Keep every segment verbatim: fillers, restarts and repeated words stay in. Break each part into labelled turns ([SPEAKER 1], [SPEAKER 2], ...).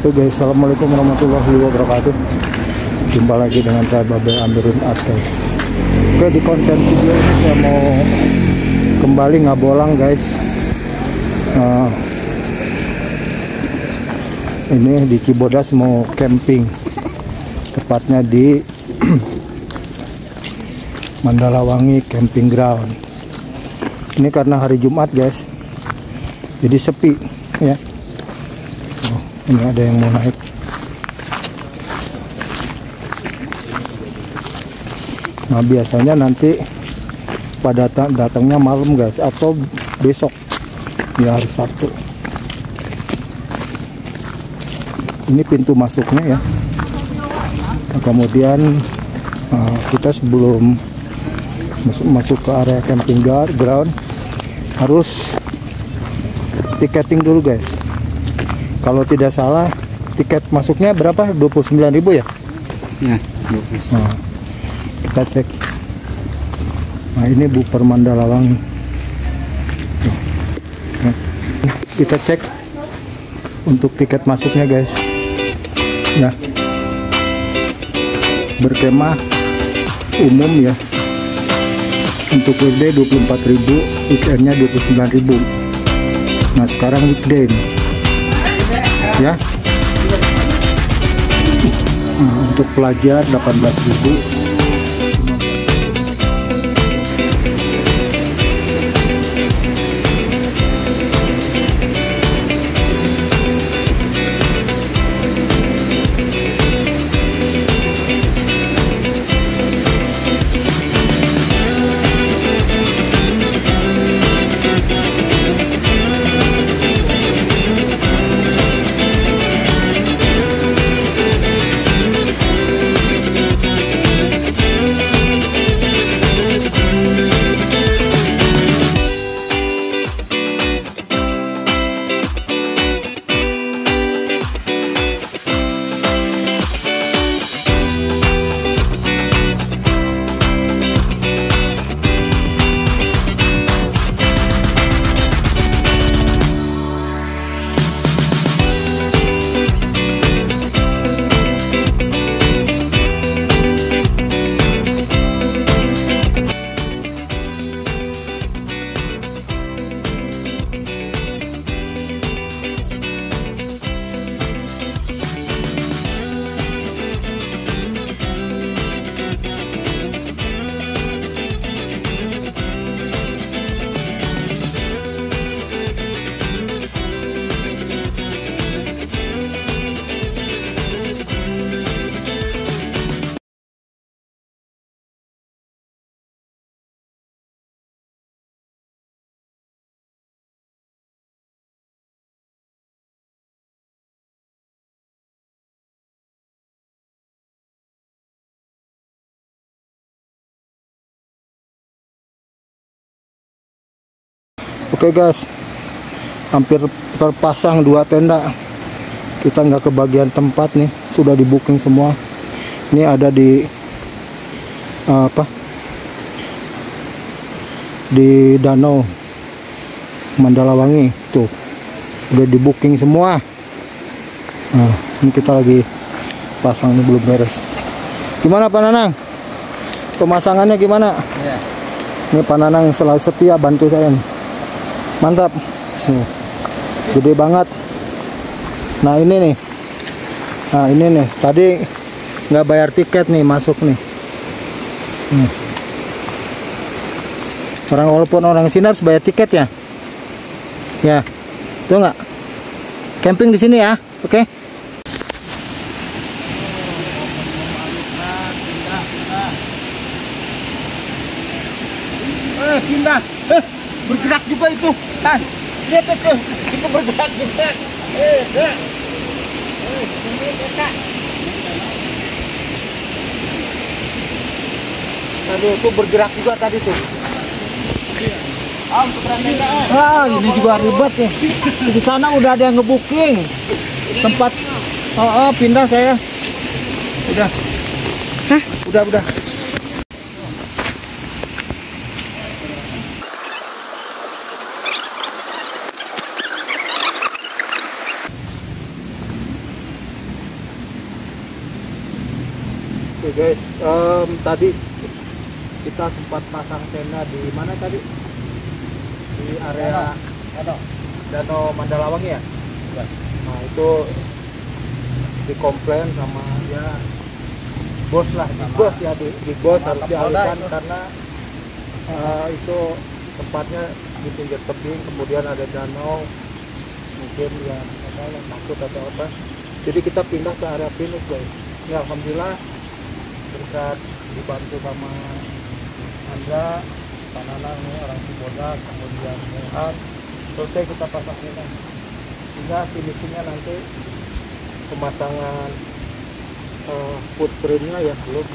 [SPEAKER 1] Oke guys, assalamualaikum warahmatullahi wabarakatuh. Jumpa lagi dengan saya Babel Amirin Art guys. Oke, di konten video ini saya mau kembali ngabolang guys. Nah, ini di Cibodas mau camping, tepatnya di Mandalawangi Camping Ground. Ini karena hari Jumat guys, jadi sepi ya. Oh, ini ada yang mau naik. Nah, biasanya nanti pada datangnya malam guys, atau besok di hari Sabtu. Ini pintu masuknya ya. Nah, kemudian uh, kita sebelum masuk, masuk ke area camping ground harus tiketing dulu guys. Kalau tidak salah tiket masuknya berapa? dua puluh sembilan ribu ya?
[SPEAKER 2] Ya, dua puluh sembilan.
[SPEAKER 1] Nah, kita cek. Nah, ini Buper Mandalawangi. Nah, kita cek untuk tiket masuknya guys. Nah, berkemah umum ya. Untuk weekday dua puluh empat ribu, weekendnya dua puluh sembilan ribu. Nah, sekarang weekday nih. Ya. Nah, untuk pelajar delapan belas ribu. Oke guys, hampir terpasang dua tenda. Kita nggak kebagian tempat nih, sudah di booking semua. Ini ada di uh, apa? Di Danau Mandalawangi tuh, udah di booking semua. Nah, ini kita lagi pasang nih, belum beres. Gimana Pak Nanang? Pemasangannya gimana?
[SPEAKER 2] Ya.
[SPEAKER 1] Ini Pak Nanang selalu setia bantu saya nih. Mantap. Nih, gede banget. Nah ini nih, nah ini nih, tadi nggak bayar tiket nih, masuk nih. Nih. Orang walaupun orang sini harus bayar tiket ya. Ya, tuh nggak? Camping di sini ya, oke?
[SPEAKER 2] Eh, pindah. Eh, bergerak juga itu. Kan, lihat itu, itu bergerak juga. Eh, eh. Eh, ini dekat. Aduh, itu bergerak juga tadi tuh. Ah, ini juga ribet ya. Di sana udah ada yang ngebooking tempat. Oh, oh, pindah saya. Udah. Hah? Udah, udah. Oke guys, um, tadi kita sempat pasang tenda di mana tadi? Di area Danau Mandalawangi ya? Nah itu dikomplain sama ya bos lah, di bos ya, di, di bos harus dialihkan karena uh, itu tempatnya di pinggir tebing, kemudian ada danau, mungkin ya apa yang takut atau apa. Jadi kita pindah ke area pinus guys. Ya alhamdulillah berkat dibantu sama Andra, Pananang nih, orang Cibodas, kemudian Muhan, selesai kita pasang ini. Sehingga finishingnya nanti pemasangan uh, footprintnya ya belum.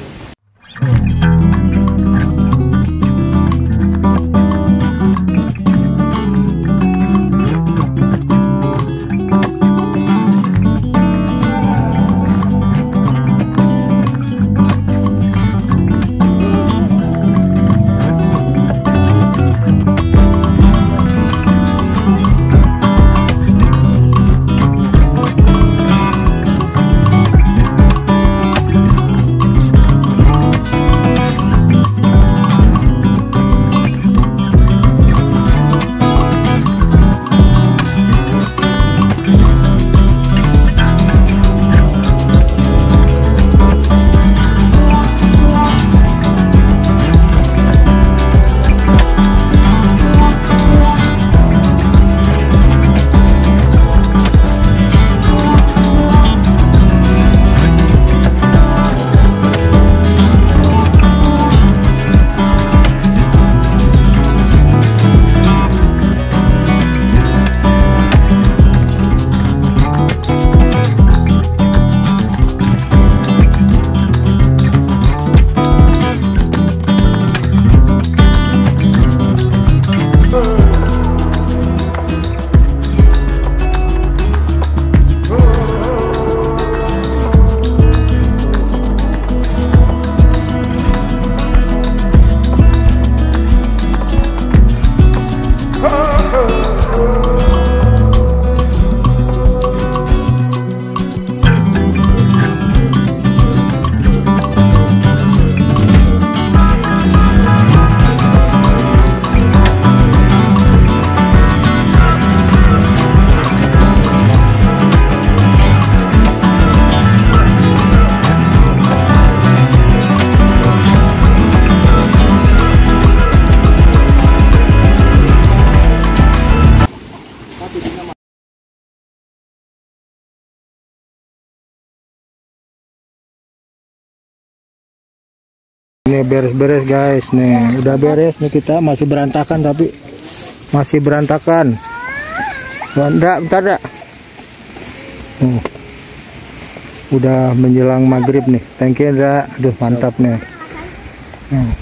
[SPEAKER 1] Ini beres-beres guys, nih udah beres nih, kita masih berantakan tapi masih berantakan. Bentar, bentar dah. Uh, udah menjelang maghrib nih, thank you Indra, aduh mantap nih. Uh.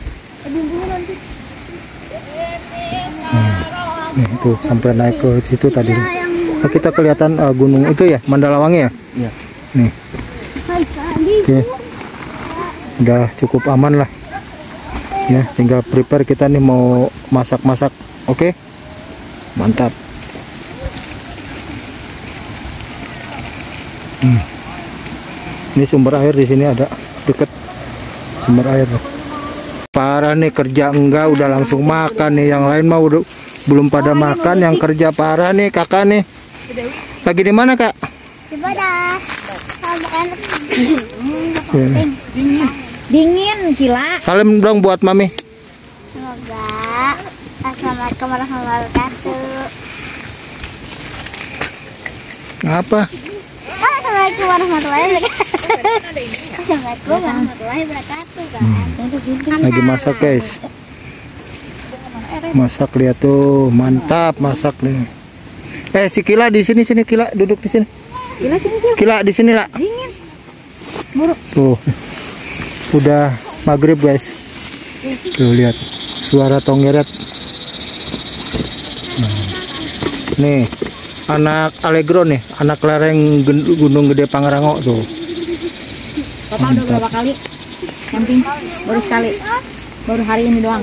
[SPEAKER 1] Uh, nih tuh sampai naik ke situ tadi. Nah, kita kelihatan uh, gunung itu ya, Mandalawangi ya.
[SPEAKER 2] Iya.
[SPEAKER 1] Nih. Oke. Okay. Udah cukup aman lah. Ya, tinggal prepare kita nih mau masak-masak. Oke. Okay? Mantap. Hmm. Ini sumber air di sini ada deket sumber air. Parah nih, kerja enggak udah langsung makan nih. Yang lain mah udah belum pada makan, yang kerja parah nih kakak nih. Lagi di mana kak?
[SPEAKER 3] Di Bodas.
[SPEAKER 1] Dingin.
[SPEAKER 3] Dingin gila.
[SPEAKER 1] Salam dong buat mami.
[SPEAKER 3] Semoga assalamualaikum warahmatullahi wabarakatuh.
[SPEAKER 1] Apa?
[SPEAKER 3] Assalamualaikum warahmatullahi wabarakatuh. Assalamualaikum warahmatullahi wabarakatuh.
[SPEAKER 1] Hmm. Lagi masak guys. Masak, lihat tuh, mantap masak nih. Eh si Kila di sini sini Kila duduk di sini.
[SPEAKER 3] Kila sini
[SPEAKER 1] Kila di sini lah.
[SPEAKER 3] Dingin. Buruk.
[SPEAKER 1] Tuh. Udah maghrib guys. Tuh lihat suara tonggeret. Nah. Nih anak Allegro nih, anak lereng Gunung Gede Pangrango tuh.
[SPEAKER 3] Bapak udah berapa kali camping? Baru sekali. Baru hari ini doang.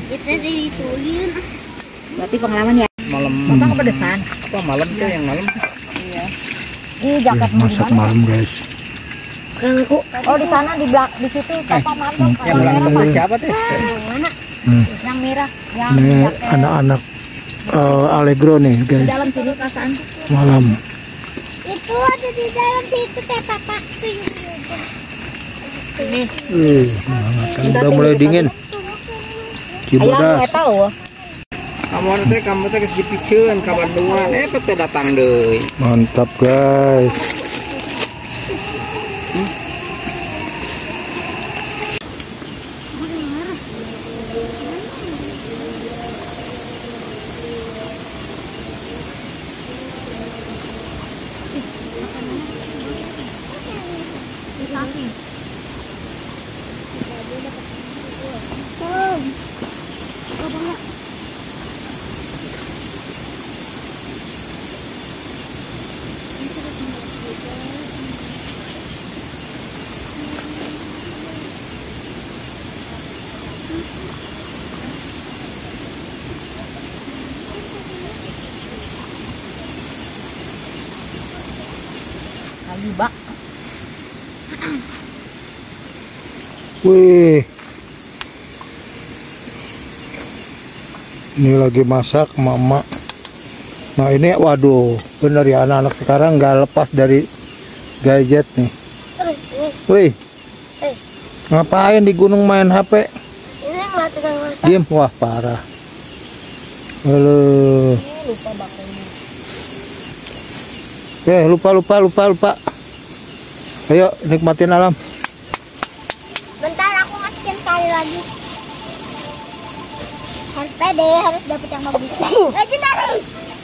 [SPEAKER 3] Berarti pengalaman ya.
[SPEAKER 2] Malam.
[SPEAKER 3] Bapak kepedesan.
[SPEAKER 2] Apa malam tuh yang malam?
[SPEAKER 3] Iya. Ini jaket
[SPEAKER 1] ya, masak malam guys.
[SPEAKER 3] Oh di sana di belak di situ papa mantap.
[SPEAKER 2] Yang ulang tahun siapa tuh?
[SPEAKER 3] Mana?
[SPEAKER 1] Hmm.
[SPEAKER 3] Yang merah, yang
[SPEAKER 1] Ini
[SPEAKER 3] jaket.
[SPEAKER 1] anak-anak uh, Allegro nih
[SPEAKER 3] Di
[SPEAKER 1] guys.
[SPEAKER 3] dalam sini perasaan.
[SPEAKER 1] Malam.
[SPEAKER 4] Itu ada di dalam situ teh papa.
[SPEAKER 3] Ini.
[SPEAKER 1] Uh, kan udah mulai dingin.
[SPEAKER 3] Ayam
[SPEAKER 1] Cibodas.
[SPEAKER 3] nggak tahu.
[SPEAKER 2] Kamu teh kamu teh geus dipikeun ka Bandungan, eh teh datang deui.
[SPEAKER 1] Mantap guys.
[SPEAKER 3] Lagi bak.
[SPEAKER 1] Wih. Ini lagi masak mama. Nah ini waduh, bener ya anak-anak sekarang nggak lepas dari gadget nih. Wih, ngapain di gunung main H P?
[SPEAKER 4] Ini ngeliatin yang ngeliatin.
[SPEAKER 1] Diem, wah parah. Halo.
[SPEAKER 3] Lupa bakanya.
[SPEAKER 1] Eh lupa lupa lupa lupa. Ayo nikmatin alam.
[SPEAKER 4] Bentar aku masukin sekali lagi. Harus pede, harus dapet yang bagus. Legendary.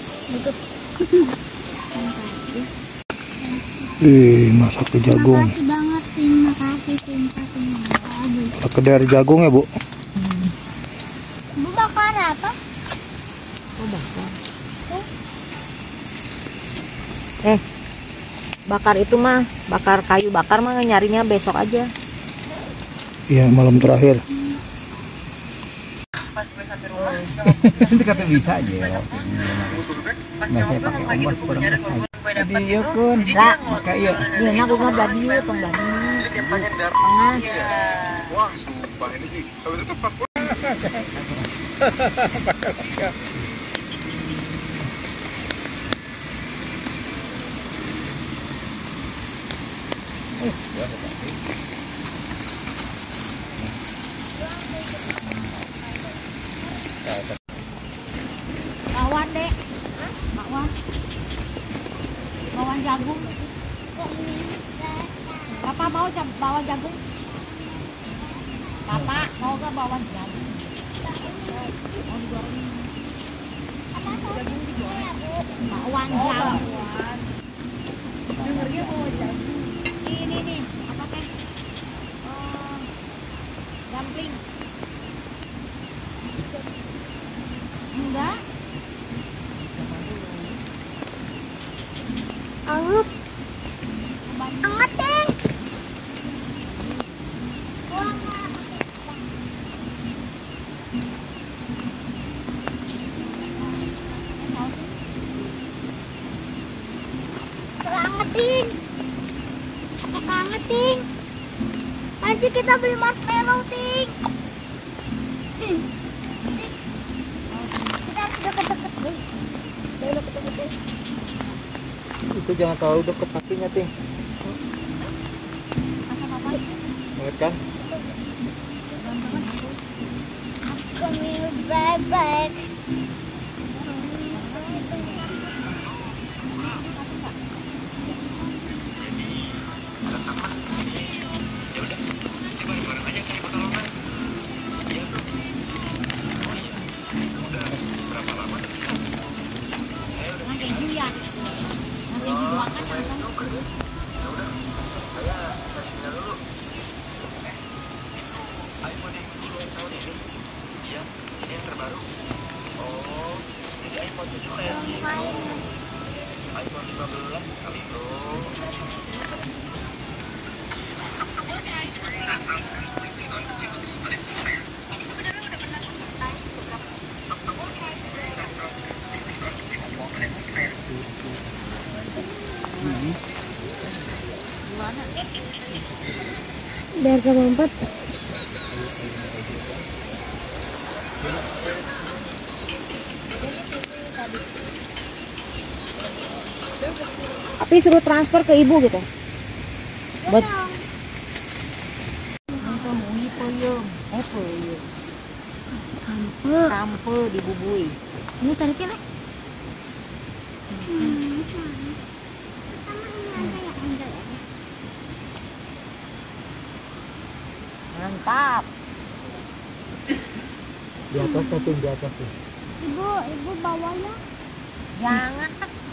[SPEAKER 1] Ih, masak ke jagung.
[SPEAKER 4] Makasih banget, terima kasih, sumpah, terima kasih.
[SPEAKER 1] Sekedar jagung ya bu.
[SPEAKER 4] Bu bakar apa?
[SPEAKER 3] Oh bakar. Eh, bakar itu mah, bakar kayu bakar mah nyarinya besok aja.
[SPEAKER 1] Iya malam terakhir.
[SPEAKER 2] Itu kata bisa aja. Masih pakai ombas kurang aja. Jadi iya kun.
[SPEAKER 3] Ra,
[SPEAKER 2] Maka iya.
[SPEAKER 3] iya nak bunga babi, tong babi. Tengah. Bakwan dek. Bakwan. Bakwan jagung. Bapak mau jam bakwan jagung? Bapak mau ke bakwan jagung? Mau digoreng? Jagung digoreng. Bakwan jagung. Dengarnya bakwan jagung. Ini nih, apa teh? Eh, dumpling. Enggak.
[SPEAKER 4] Anget. Anget deh. Angetin. Angetin. Nanti kita beli marshmallow, Ting. Kita harus deket-deket, guys. Jangan deket-deket, guys.
[SPEAKER 2] Itu jangan terlalu dekat kakinya, Ting.
[SPEAKER 3] Asal apa?
[SPEAKER 2] Ingat kan?
[SPEAKER 4] Coming right back.
[SPEAKER 3] Yang keju ya. Yang keju dua kan asal.
[SPEAKER 4] Biar gak mampet.
[SPEAKER 3] Tapi suruh transfer ke ibu gitu. Buat eh puyem.
[SPEAKER 4] Sampe.
[SPEAKER 3] Sampe dibubui.
[SPEAKER 4] Ini tariknya lah.
[SPEAKER 3] Mantap.
[SPEAKER 2] Di atas satu di atas tuh.
[SPEAKER 4] Ibu, ibu bawanya.
[SPEAKER 3] Jangan.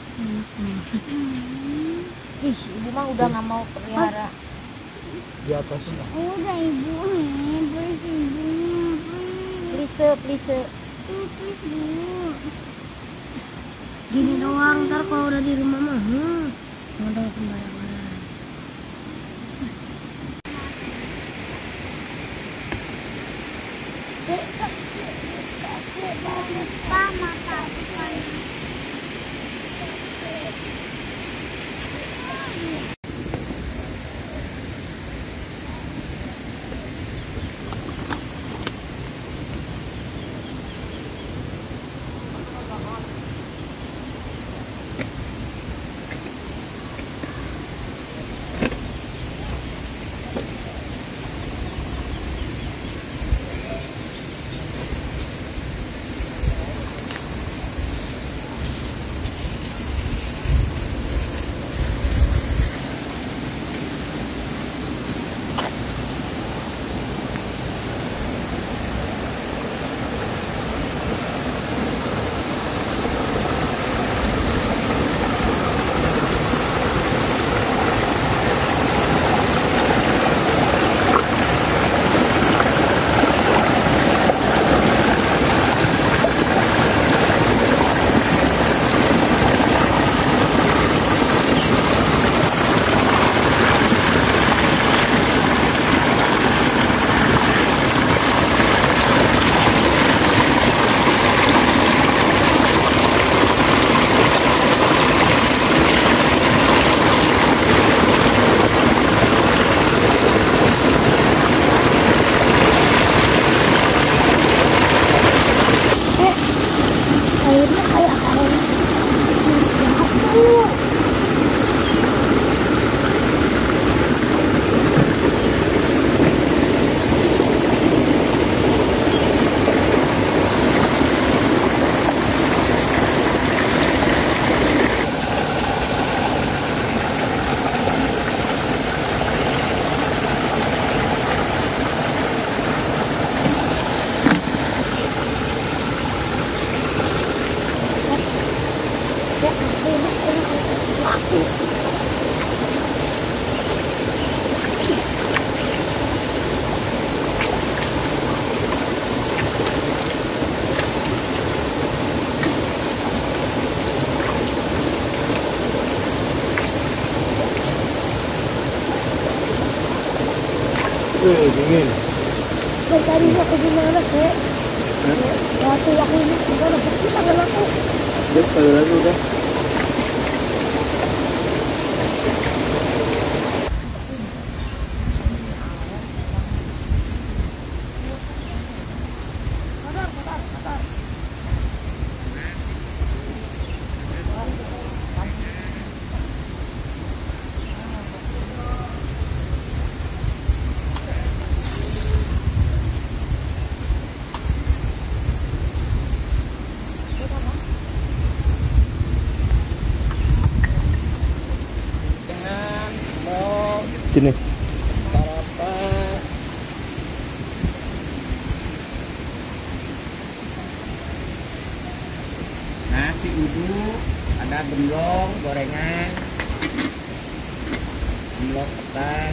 [SPEAKER 3] Ih, ibu mah udah nggak mau pelihara.
[SPEAKER 2] Di atasnya.
[SPEAKER 4] Udah ibu nih, please ibu.
[SPEAKER 3] Please, please.
[SPEAKER 4] Please bu. Gini doang, ntar kalau udah di rumah mah, hmm, nggak ada sembarangan. Pak, makan. Airnya kayak air.
[SPEAKER 2] Wih, dingin.
[SPEAKER 4] Dari tadi aku gimana kek? Waktu aku ini gimana? Kita nggak laku.
[SPEAKER 2] Dia sekali lagi udah.
[SPEAKER 1] Sini.
[SPEAKER 2] Sarapan.
[SPEAKER 3] Nasi uduk, ada gemblong, gorengan, gemblong ketan.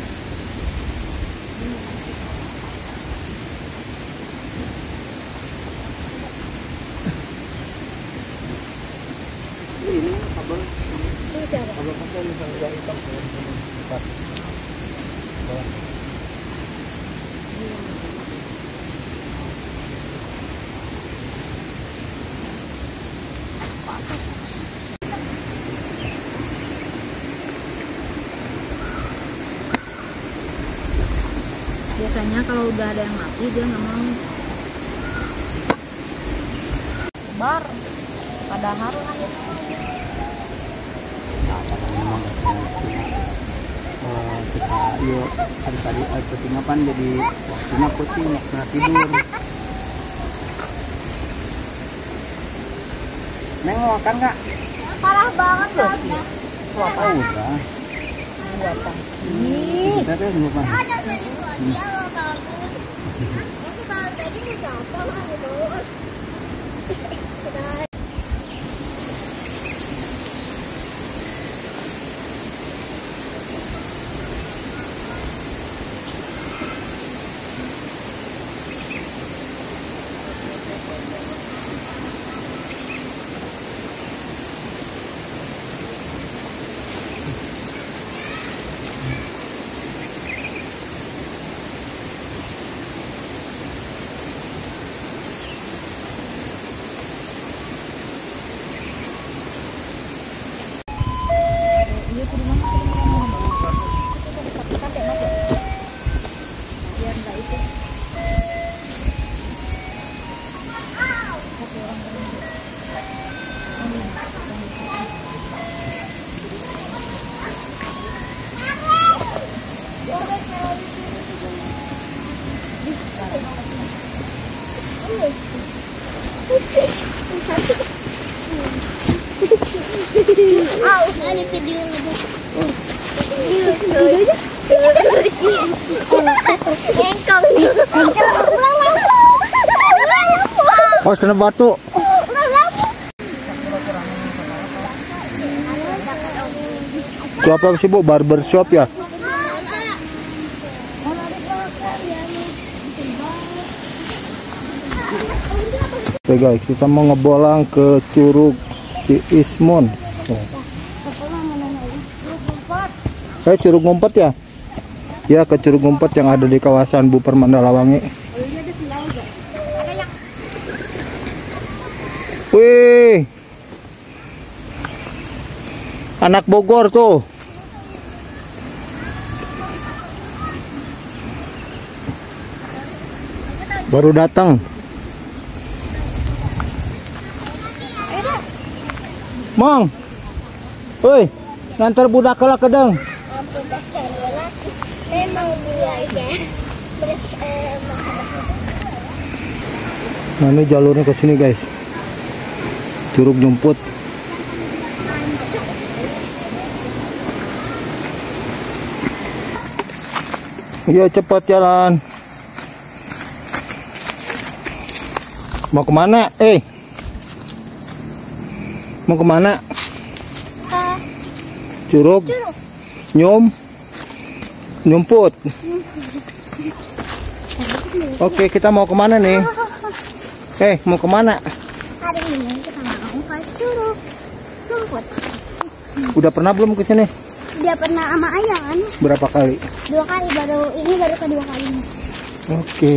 [SPEAKER 2] Ini kabel. Kabel kabel misalnya yang hitam. Empat.
[SPEAKER 3] biasanya kalau udah ada yang mati dia nggak mau. Bar, pada haru lah.
[SPEAKER 2] Oh, kita yuk hari tadi hari petingapan jadi waktunya puting waktunya tidur. Neng mau makan nggak?
[SPEAKER 4] Parah banget loh.
[SPEAKER 2] Oh, udah.
[SPEAKER 3] Buatan.
[SPEAKER 2] Kita tuh lupa.
[SPEAKER 4] Ada tadi dia loh kamu. Aku kalau tadi udah apa lah gitu. Au, ada video lagi. Engkong.
[SPEAKER 1] Oh, sana batu. Itu apa sih Bu? Barber shop ya? Oke guys, kita mau ngebolang ke Curug Ciismon. Oh. Eh, Curug Ngumpet ya? Ya, ke Curug Ngumpet yang ada di kawasan Bu Permanda Lawangi. Wih, anak Bogor tuh. Baru datang. Mang, woi, ngantar budak lah kedeng.
[SPEAKER 4] Memang buaya.
[SPEAKER 1] Nah, ini jalurnya ke sini guys. Curug Nyumput. Iya, cepat jalan. Mau kemana? Eh, mau kemana? Curug Nyum Nyumput. Oke, kita mau kemana nih? Eh, mau kemana?
[SPEAKER 4] Hari ini kita mau ke Curug Nyumput.
[SPEAKER 1] Udah pernah belum ke sini?
[SPEAKER 4] Dia pernah sama ayah kan?
[SPEAKER 1] Berapa kali?
[SPEAKER 4] Dua kali, baru ini baru kedua kalinya.
[SPEAKER 1] Oke.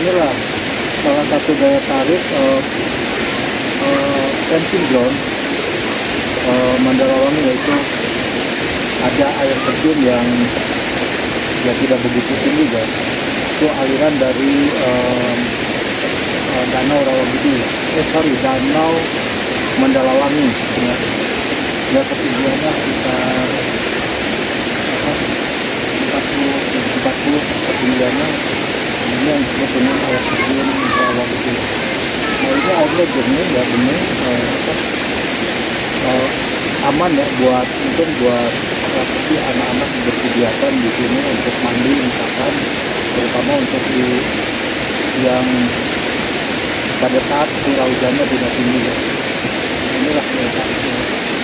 [SPEAKER 2] inilah salah satu daya tarik uh, uh, camping ground uh, Mandalawangi, yaitu ada air terjun yang ya tidak begitu tinggi guys. Itu aliran dari um, uh, Danau Rawagede, eh sorry Danau Mandalawangi ya. Ya ketinggiannya sekitar empat puluh ketinggiannya. Ini yang disebut dengan air terjun Rawagede. Nah ini airnya jernih ya, bening, uh, uh, aman ya buat mungkin buat seperti anak-anak berkegiatan di sini untuk mandi misalkan, terutama untuk di yang pada saat curah hujannya tidak tinggi ya. Inilah letaknya.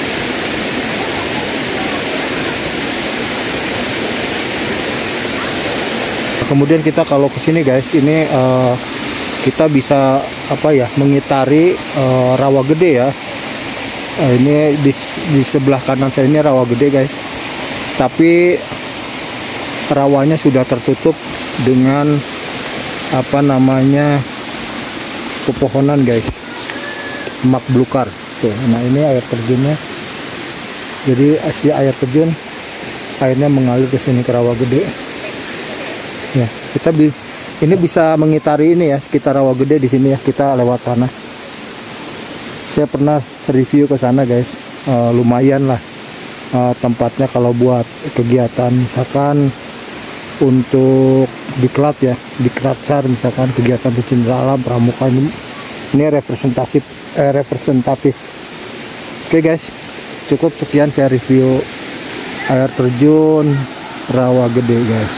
[SPEAKER 1] Kemudian kita kalau kesini guys, ini uh, kita bisa apa ya, mengitari uh, Rawagede ya. Uh, ini di, di sebelah kanan saya ini Rawagede guys, tapi rawanya sudah tertutup dengan apa namanya pepohonan guys, semak belukar tuh. Nah ini air terjunnya, jadi asli air terjun airnya mengalir ke sini ke Rawagede ya. Kita bi ini bisa mengitari ini ya, sekitar Rawagede di sini ya, kita lewat sana. Saya pernah review ke sana guys, uh, lumayan lah uh, tempatnya kalau buat kegiatan misalkan untuk diklat ya, diklat sar misalkan, kegiatan pecinta alam, pramuka. Ini, ini representatif eh, representatif. Oke guys, cukup sekian saya review air terjun Rawagede guys.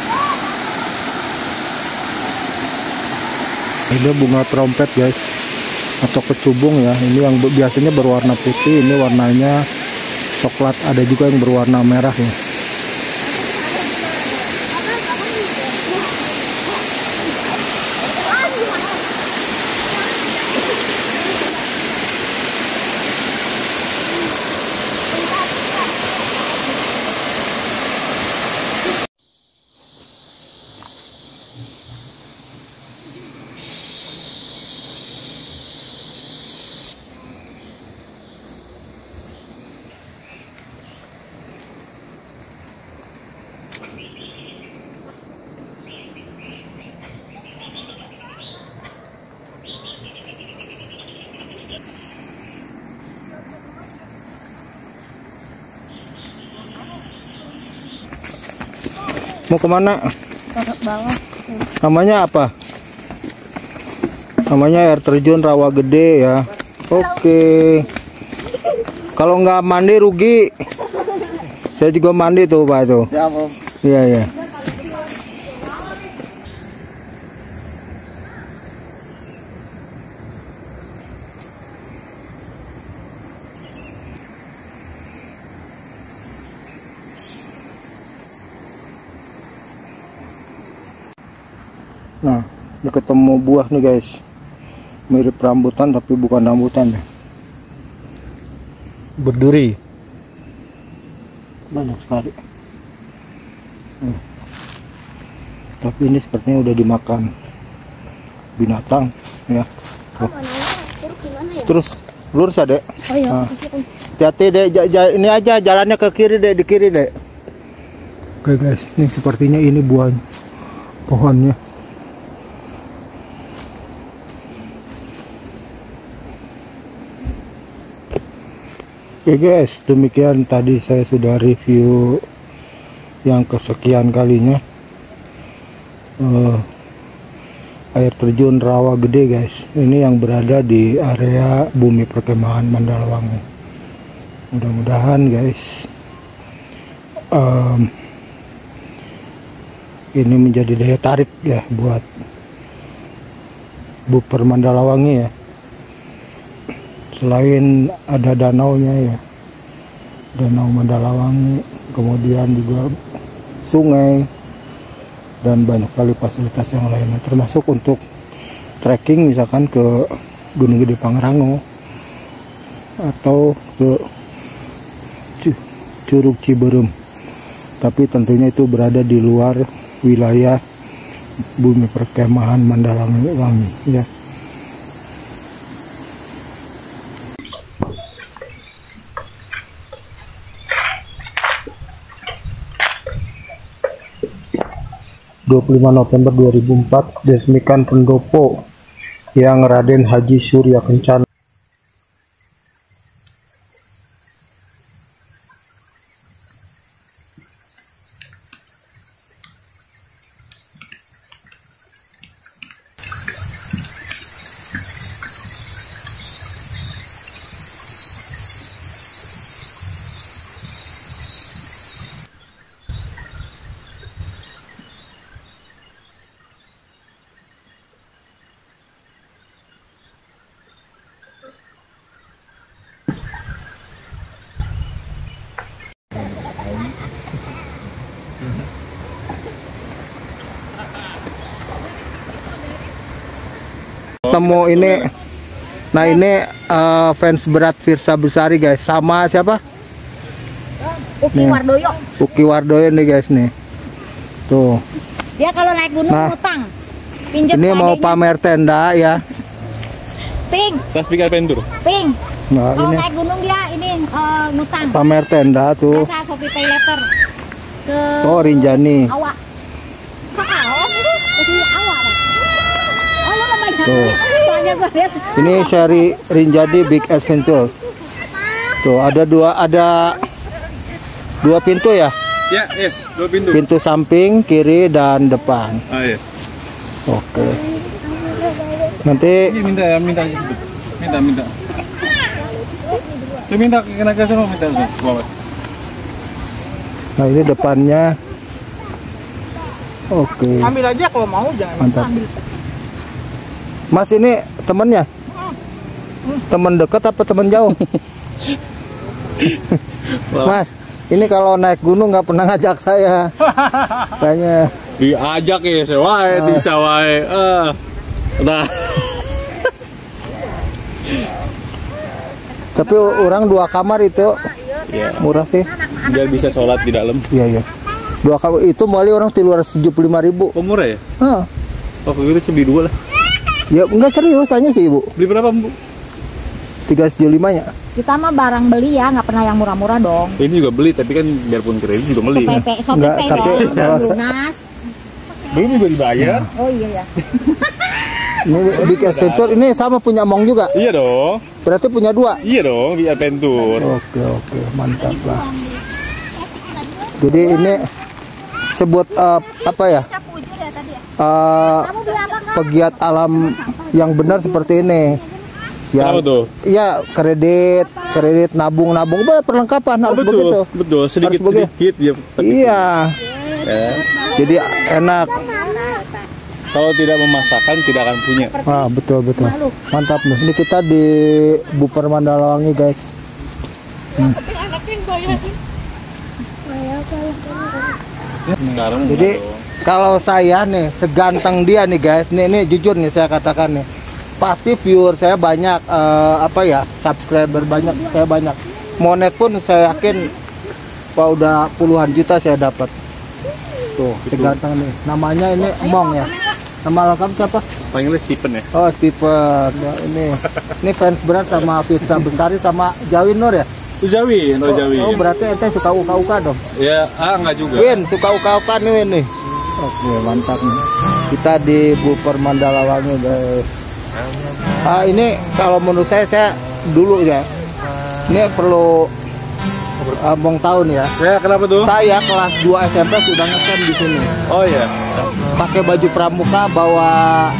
[SPEAKER 1] Ini bunga trompet guys, atau kecubung ya. Ini yang biasanya berwarna putih, ini warnanya coklat. Ada juga yang berwarna merah ya. Mau kemana?
[SPEAKER 3] Ke bawah.
[SPEAKER 1] Namanya apa? Namanya air terjun Rawagede ya. Oke. Kalau nggak mandi rugi. Saya juga mandi tuh Pak tuh.
[SPEAKER 2] Siap Om.
[SPEAKER 1] Iya ya. Nah, ini ketemu buah nih guys, mirip rambutan tapi bukan rambutan ya, berduri, banyak sekali. Hmm. Tapi ini sepertinya udah dimakan binatang ya. Oh. Terus lurus ya dek.
[SPEAKER 3] Oh iya.
[SPEAKER 1] Nah, hati dek, ini aja jalannya ke kiri dek, di kiri dek. Oke guys, ini sepertinya ini buah pohonnya. Oke guys, demikian tadi saya sudah review yang kesekian kalinya uh, air terjun Rawagede guys. Ini yang berada di area bumi perkemahan Mandalawangi. Mudah-mudahan guys um, ini menjadi daya tarik ya buat Buper Mandalawangi ya. Selain ada danaunya ya, Danau Mandalawangi, kemudian juga sungai dan banyak sekali fasilitas yang lainnya, termasuk untuk trekking misalkan ke Gunung Gede Pangrango atau ke Curug Ciberem. Tapi tentunya itu berada di luar wilayah bumi perkemahan Mandalangi Wangi ya. dua puluh lima November dua ribu empat diresmikan pendopo yang Raden Haji Surya Kencana. Temu ini, nah ini uh, fans berat Firsa Besari guys, sama siapa?
[SPEAKER 3] Uki
[SPEAKER 1] Nih.
[SPEAKER 3] Wardoyo.
[SPEAKER 1] Uki Wardoyo nih guys nih. Tuh.
[SPEAKER 3] Dia kalau naik gunung
[SPEAKER 1] Nah.
[SPEAKER 3] ngutang. Pinjam
[SPEAKER 1] Ini mau
[SPEAKER 3] adeknya.
[SPEAKER 1] pamer tenda ya.
[SPEAKER 3] Ping,
[SPEAKER 5] Tas pikir pentur.
[SPEAKER 3] ping.
[SPEAKER 1] Nah
[SPEAKER 3] Kalau
[SPEAKER 1] ini
[SPEAKER 3] naik gunung dia ini eh, ngutang.
[SPEAKER 1] pamer tenda tuh.
[SPEAKER 3] Biasa Shopee Pay Later ke
[SPEAKER 1] Oh Rinjani.
[SPEAKER 3] awak. Ke awak itu ke sini awak. Pak. Oh lo nggak banyak.
[SPEAKER 1] Tuh.
[SPEAKER 3] Soalnya gue lihat.
[SPEAKER 1] Ini seri Rinjani Big Adventure. Tuh ada dua ada dua pintu ya.
[SPEAKER 5] Ya, yes, dua pintu.
[SPEAKER 1] Pintu samping, kiri dan depan.
[SPEAKER 5] Ah, iya.
[SPEAKER 1] Oke. Nanti
[SPEAKER 5] Ini minta ya, minta aja. Minta, minta. Tuh minta kena ke sana, minta ke bawah.
[SPEAKER 1] nah ini depannya. Oke.
[SPEAKER 2] Ambil aja kalau mau, jangan.
[SPEAKER 1] Mantap. Mas ini temennya? Temen dekat apa temen jauh? Mas, ini kalau naik gunung nggak pernah ngajak saya. Kayaknya.
[SPEAKER 5] Diajak ya, sewae,
[SPEAKER 1] Ah.
[SPEAKER 5] bisa wae. Ah. Nah.
[SPEAKER 1] Tapi orang dua kamar itu
[SPEAKER 5] Ya,
[SPEAKER 1] murah sih.
[SPEAKER 5] dia bisa sholat di dalam.
[SPEAKER 1] Iya iya. Dua kamar itu mulai orang tiga ratus tujuh puluh lima ribu.
[SPEAKER 5] Oh, murah ya?
[SPEAKER 1] Hah.
[SPEAKER 5] Oh, kalau gitu beli dua lah.
[SPEAKER 1] Ya enggak serius tanya sih ibu.
[SPEAKER 5] Beli berapa, Bu?
[SPEAKER 1] tiga ratus tujuh puluh lima nya.
[SPEAKER 3] Kita mah barang beli ya, nggak pernah yang murah-murah dong.
[SPEAKER 5] Ini juga beli, tapi kan biarpun kredit juga beli.
[SPEAKER 3] P P, Shopee
[SPEAKER 1] Nggak,
[SPEAKER 3] Pay
[SPEAKER 1] tapi
[SPEAKER 3] dong,
[SPEAKER 1] kalau se-
[SPEAKER 3] lunas.
[SPEAKER 5] Belum juga dibayar.
[SPEAKER 3] Oh iya ya.
[SPEAKER 1] Ini Big Adventure ini sama punya Mong juga.
[SPEAKER 5] Iya dong.
[SPEAKER 1] Berarti punya dua.
[SPEAKER 5] Iya dong, di Adventure.
[SPEAKER 1] Oke oke mantap lah. Jadi ini sebut eh, apa ya? Eh, pegiat alam yang benar seperti ini. Ya,
[SPEAKER 5] Kenapa tuh?
[SPEAKER 1] iya kredit, kredit nabung-nabung, bah, perlengkapan harus
[SPEAKER 5] betul,
[SPEAKER 1] begitu.
[SPEAKER 5] betul. Sedikit
[SPEAKER 1] Harus begitu.
[SPEAKER 5] sedikit ya. Tapi
[SPEAKER 1] Iya.
[SPEAKER 5] ya,
[SPEAKER 1] Jadi enak.
[SPEAKER 5] kalau tidak memasakkan tidak akan punya.
[SPEAKER 1] Ah betul betul. Mantap nih. Ini kita di Buper Mandalawangi guys.
[SPEAKER 5] Sekarang
[SPEAKER 1] Jadi kalau saya nih seganteng dia nih guys, nih ini jujur nih saya katakan nih, pasti viewer saya banyak, eh, apa ya, subscriber banyak, saya banyak. Monet pun saya yakin, wah udah puluhan juta saya dapat. Tuh seganteng nih. Namanya ini Mong ya. Nama lengkap siapa?
[SPEAKER 5] panggilnya Stephen ya.
[SPEAKER 1] Oh Stephen. Ya, ini ini fans berat sama Firsa Besari sama Jawin Nur ya.
[SPEAKER 5] Itu Jawi, Nur Jawi.
[SPEAKER 1] Oh, berarti ente suka uka-uka dong.
[SPEAKER 5] Ya, ah enggak juga.
[SPEAKER 1] Win, suka uka-uka nih Win nih. Oke, mantap nih. Kita di Buper Mandalawangi guys. Ah, ini kalau menurut saya saya dulu ya. Ini perlu abang tahu nih ya.
[SPEAKER 5] Ya, kenapa tuh?
[SPEAKER 1] Saya kelas dua S M P sudah ngecamp di sini.
[SPEAKER 5] Oh iya.
[SPEAKER 1] Pakai baju pramuka, bawa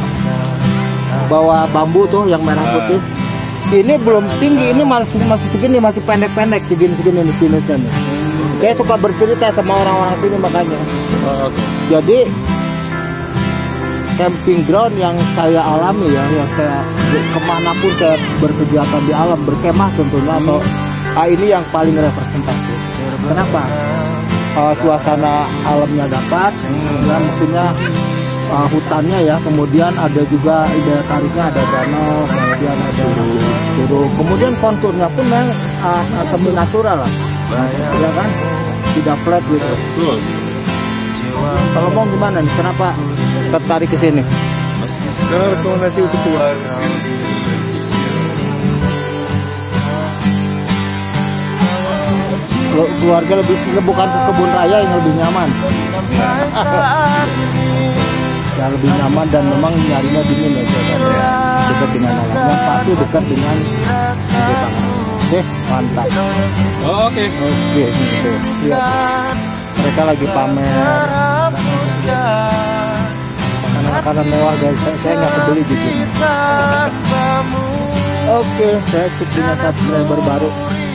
[SPEAKER 1] bawa bambu tuh yang merah putih. Ini belum tinggi, ini masih masih segini, masih pendek-pendek segini-segini nih jenisnya nih. Saya suka bercerita sama orang-orang sini makanya.
[SPEAKER 5] Oh, oke.
[SPEAKER 1] Jadi camping ground yang saya alami ya, yang saya kemanapun saya berkegiatan di alam, berkemah tentunya atau ah, ini yang paling representatif. Kenapa? Uh, suasana alamnya dapat, kemudian maksudnya uh, hutannya ya, kemudian ada juga daya tariknya, ada danau, kemudian ada curug, kemudian konturnya pun memang uh, semi natural lah, ya kan, tidak flat gitu.
[SPEAKER 5] Betul.
[SPEAKER 1] Kalau mau gimana nih, kenapa tertarik ke sini?
[SPEAKER 5] Karena rekomendasi untuk keluarga.
[SPEAKER 1] Kalau keluarga lebih bukan ke kebun raya yang lebih nyaman. Yang lebih nyaman dan memang nyarinya dingin ya suasananya. Dekat dengan alam. Yang pasti dekat dengan kehidupan. Oke, mantap.
[SPEAKER 5] Oh, oke.
[SPEAKER 1] Oke, gitu. Lihat. Mereka lagi pamer makanan-makanan mewah guys. Saya, saya nggak kebeli di sini. Oke, saya ikut dengan subscriber baru.